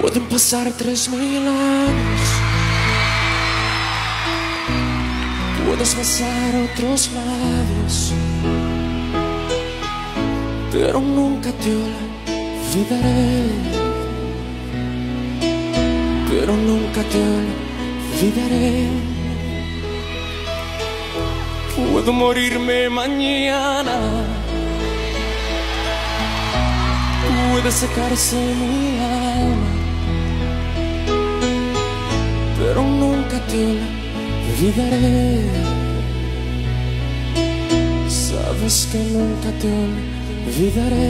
Pueden pasar 3000 años, puedes besar otros labios, pero nunca te olvidaré, pero nunca te olvidaré. Puedo morirme mañana, puede secarse mi alma, pero nunca te olvidaré. Sabes que nunca te olvidaré.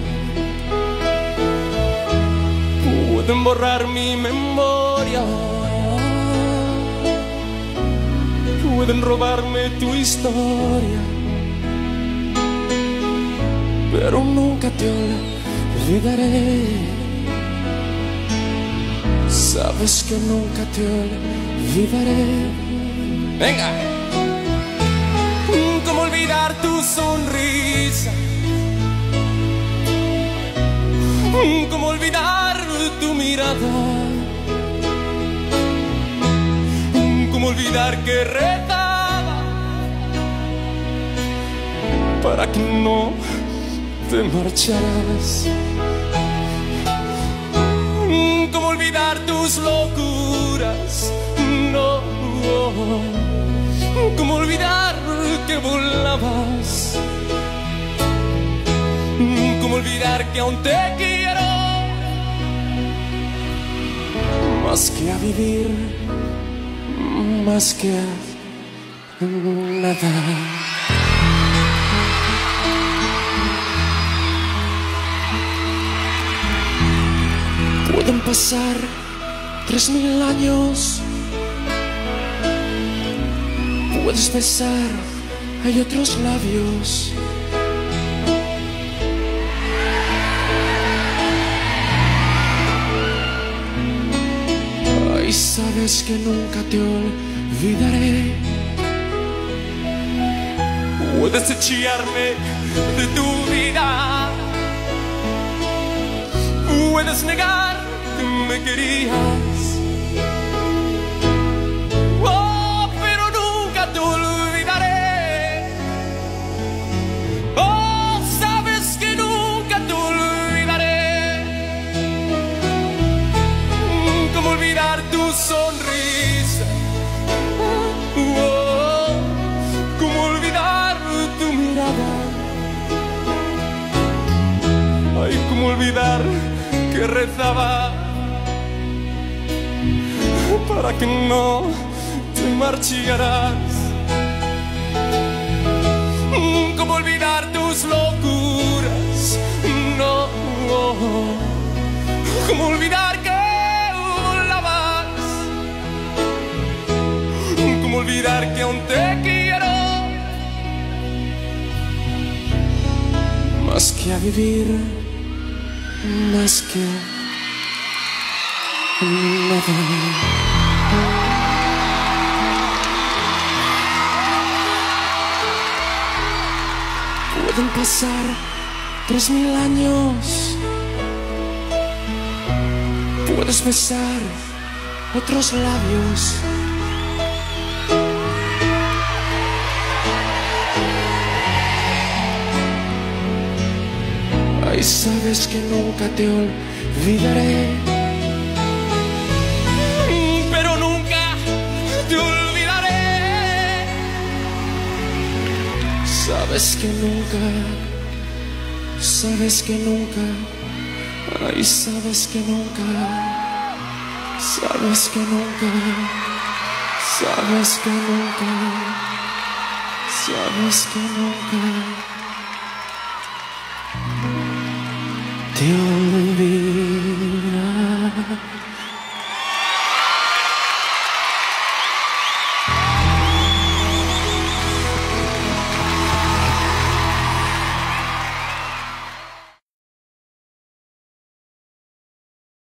Pueden borrar mi memoria, pueden robarme tu historia, pero nunca te olvidaré. Sabes que nunca te olvidaré. Venga. ¿Cómo olvidar tu sonrisa? ¿Cómo olvidar tu mirada? ¿Cómo olvidar que rezaba para que no te marcharas? ¿Cómo olvidar tus locuras? No. ¿Cómo olvidar que volabas? ¿Cómo olvidar que aún te quiero más que a vivir, más que a nada? Pueden pasar 3000 años, puedes besar, hay otros labios, y sabes que nunca te olvidaré. Puedes echarme de tu vida, puedes negar que me querías, pero nunca te olvidaré. Sabes que nunca te olvidaré. ¿Cómo olvidar tu sonrisa? ¿Cómo olvidar tu mirada? Ay, ¿cómo olvidar que rezaba para que no te marcharas? ¿Cómo olvidar tus locuras? No. ¿Cómo olvidar que volabas? ¿Cómo olvidar que aún te quiero más que a vivir, más que nada? Pueden pasar 3000 años, puedes besar otros labios, ay, sabes que nunca te olvidaré, pero nunca te olvidaré. Sabes que nunca, sabes que nunca, ay, sabes que nunca, sabes que nunca, sabes que nunca, sabes que nunca te olvidaré.